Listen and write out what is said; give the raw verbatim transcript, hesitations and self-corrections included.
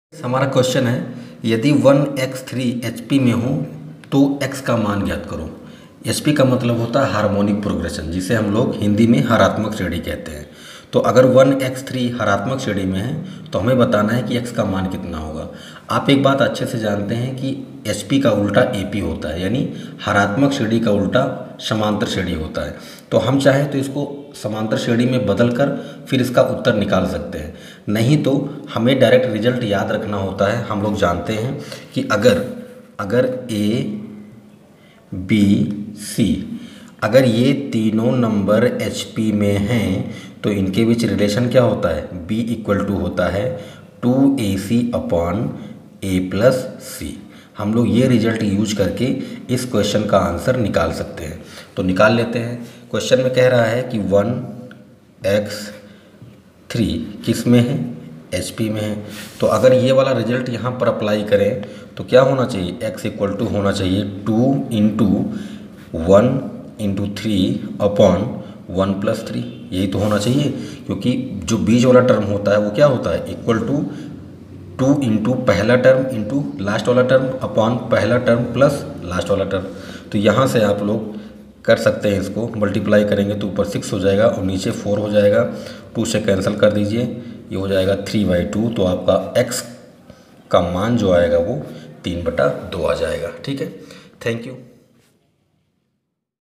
हमारा क्वेश्चन है, यदि one x three H P में हो तो x का मान ज्ञात करो। एच पी का मतलब होता है हार्मोनिक प्रोग्रेशन, जिसे हम लोग हिंदी में हरात्मक श्रेणी कहते हैं। तो अगर वन एक्स थ्री हरात्मक श्रेणी में है तो हमें बताना है कि x का मान कितना होगा। आप एक बात अच्छे से जानते हैं कि एच पी का उल्टा ए पी होता है, यानी हरात्मक श्रेणी का उल्टा समांतर श्रेणी होता है। तो हम चाहें तो इसको समांतर श्रेणी में बदल कर फिर इसका उत्तर निकाल सकते हैं, नहीं तो हमें डायरेक्ट रिजल्ट याद रखना होता है। हम लोग जानते हैं कि अगर अगर ए बी सी अगर ये तीनों नंबर एच पी में हैं तो इनके बीच रिलेशन क्या होता है, B इक्वल टू होता है two a c upon a plus c. हम लोग ये रिजल्ट यूज करके इस क्वेश्चन का आंसर निकाल सकते हैं। तो निकाल लेते हैं। क्वेश्चन में कह रहा है कि वन एक्स थ्री किस में है, एच पी में है। तो अगर ये वाला रिजल्ट यहाँ पर अप्लाई करें तो क्या होना चाहिए, x इक्वल टू होना चाहिए two into one into three upon one plus three. यही तो होना चाहिए, क्योंकि जो बीच वाला टर्म होता है वो क्या होता है, इक्वल टू टू इंटू पहला टर्म इंटू लास्ट वाला टर्म अपॉन पहला टर्म प्लस लास्ट वाला टर्म। तो यहाँ से आप लोग कर सकते हैं, इसको मल्टीप्लाई करेंगे तो ऊपर सिक्स हो जाएगा और नीचे फोर हो जाएगा। टू से कैंसिल कर दीजिए, ये हो जाएगा थ्री बाई टू। तो आपका x का मान जो आएगा वो तीन बटा दो आ जाएगा। ठीक है, थैंक यू।